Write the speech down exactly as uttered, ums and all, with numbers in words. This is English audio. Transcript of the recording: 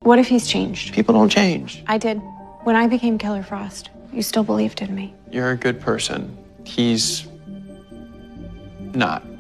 What if he's changed? People don't change. I did. When I became Killer Frost, you still believed in me. You're a good person. He's not.